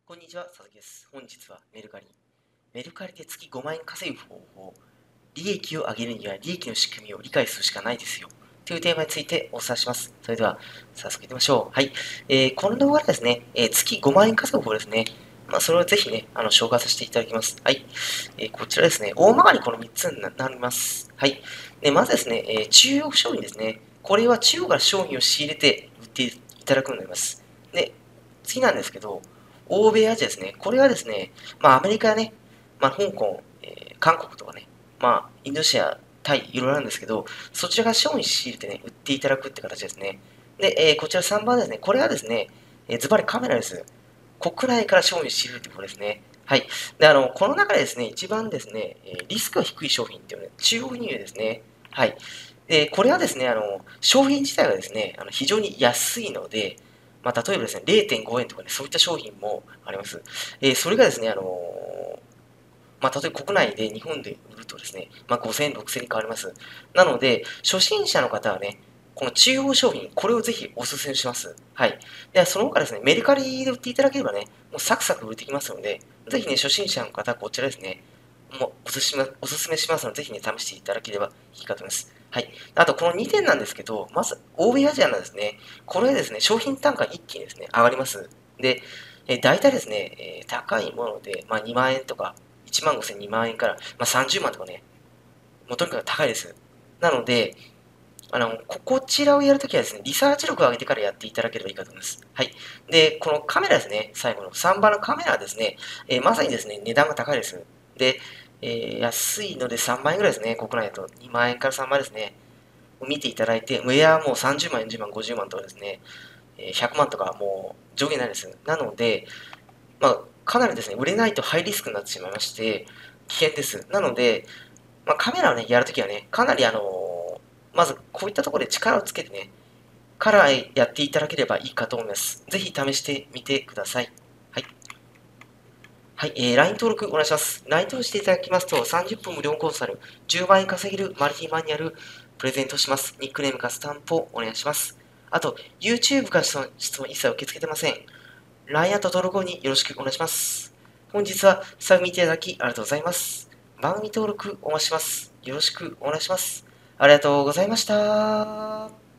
こんにちは、佐々木です。本日はメルカリ。メルカリで月5万円稼ぐ方法、利益を上げるには利益の仕組みを理解するしかないですよ。というテーマについてお伝えします。それでは、早速いきましょう。はい。この動画でですね、月5万円稼ぐ方法ですね。それをぜひね、紹介させていただきます。はい。こちらですね、大まかにこの3つになります。はい。まずですね、中国商品ですね。これは中国から商品を仕入れて売っていただくようになります。で、次なんですけど、欧米アジアですね。これはですね、アメリカやね、香港、韓国とかね、インドネシア、タイ、いろいろあるんですけど、そちらが商品仕入れてね、売っていただくって形ですね。で、こちら3番ですね。これはですね、ズバリカメラです。国内から商品仕入れるということですね。はい。で、この中でですね、一番ですね、リスクが低い商品っていうのは中国輸入ですね。はい。で、これはですね、商品自体がですね、非常に安いので、例えばですね、0.5円とかね、そういった商品もあります。それがですね、例えば国内で日本で売るとですね、5000円、6000円に変わります。なので、初心者の方はね、この中央商品、これをぜひお勧めします。はい。で、その他ですね、メルカリで売っていただければね、もうサクサク売れてきますので、ぜひね、初心者の方はこちらですね、もうおすすめしますので、ぜひね、試していただければいいかと思います。はい。あと、この2点なんですけど、まず、欧米アジアのですね、これはですね、商品単価一気にですね、上がります。で、大体ですね、高いもので、2万円とか、1万5000、2万円から、30万とかね、もうとにかく高いです。なので、こちらをやるときはですね、リサーチ力を上げてからやっていただければいいかと思います。はい。で、このカメラですね、最後の3番のカメラはですね、まさにですね、値段が高いです。で、安いので3万円ぐらいですね、国内だと2万円から3万円ですね。見ていただいて、ウェアはもう30万、40万、50万とかですね、100万とかもう上限ないです。なので、かなりですね、売れないとハイリスクになってしまいまして、危険です。なので、カメラをね、やるときはね、かなりまずこういったところで力をつけてね、からやっていただければいいかと思います。ぜひ試してみてください。はい。はい、LINE 登録お願いします。LINE 登録していただきますと、30分無料コンサル、10万円稼げるマルチマニュアル、プレゼントします。ニックネームかスタンプをお願いします。あと、YouTube から質問一切受け付けてません。LINE アット登録後によろしくお願いします。本日は最後見ていただきありがとうございます。番組登録お待ちします。よろしくお願いします。ありがとうございました。